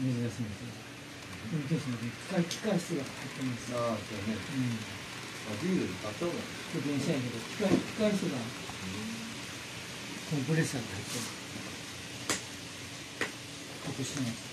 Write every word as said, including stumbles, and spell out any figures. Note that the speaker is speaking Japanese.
珍しいんですよ。運転手の機械機械室が入ってます。 ああ、そうね。 うん。 あ、ビール買ったの？ 電車やけど機械機械室がコンプレッサーが入ってる。隠します。